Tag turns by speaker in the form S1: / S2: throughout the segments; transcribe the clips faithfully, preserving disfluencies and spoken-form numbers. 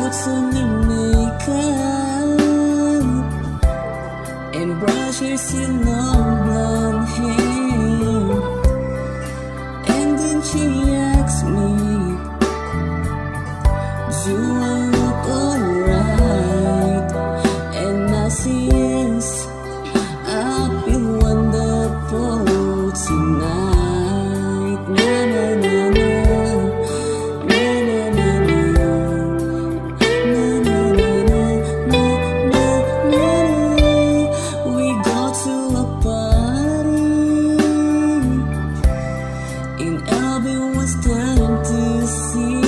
S1: puts on her makeup and brushes her long blonde hair, and then she asks me, do I look alright? And I say yes, I feel wonderful tonight. Na na na na, na na na na, na na na na, na na na. We go to a party and everyone's trying to see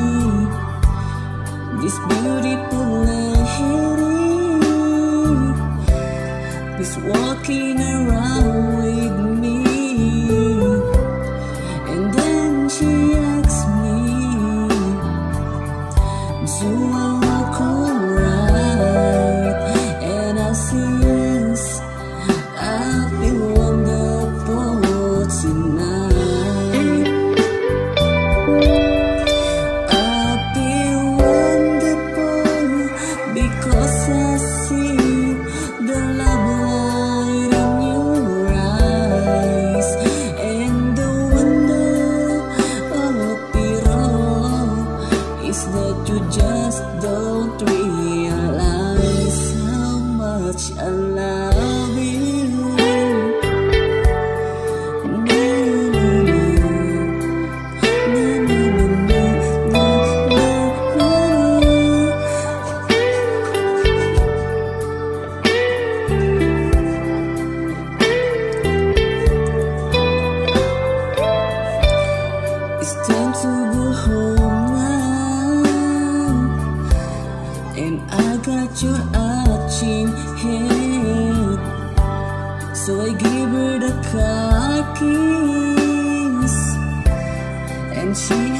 S1: this beautiful lady is walking around with me, and then she asks me, do I look alright? And I say yes, I feel wonderful tonight. I feel wonderful because I see the love light in your eyes, and the wonder of it all is that you just don't realize how much I love you. Na, na, na, na, na, na, na, na, na, na. It's time to go home now, and I got your arching head, so I gave her the car keys, and she